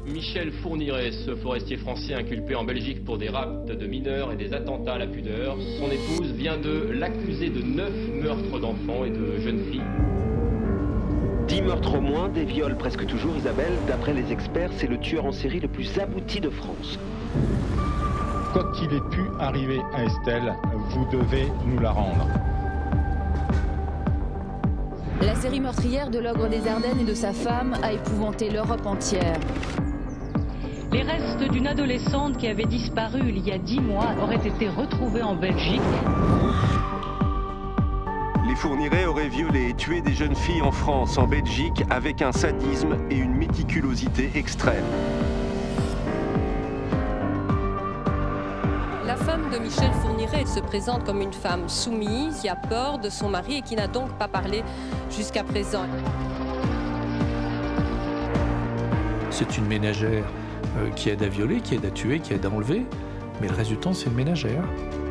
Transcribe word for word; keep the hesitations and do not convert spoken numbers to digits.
Michel Fourniret, ce forestier français inculpé en Belgique pour des rapts de mineurs et des attentats à la pudeur. Son épouse vient de l'accuser de neuf meurtres d'enfants et de jeunes filles. Dix meurtres au moins, des viols presque toujours, Isabelle. D'après les experts, c'est le tueur en série le plus abouti de France. Quoi qu'il ait pu arriver à Estelle, vous devez nous la rendre. La série meurtrière de l'ogre des Ardennes et de sa femme a épouvanté l'Europe entière. Les restes d'une adolescente qui avait disparu il y a dix mois auraient été retrouvés en Belgique. Les Fourniret auraient violé et tué des jeunes filles en France, en Belgique, avec un sadisme et une méticulosité extrême. La femme de Michel Fourniret se présente comme une femme soumise, qui a peur de son mari et qui n'a donc pas parlé jusqu'à présent. C'est une ménagère euh, qui aide à violer, qui aide à tuer, qui aide à enlever, mais le reste du temps, c'est une ménagère.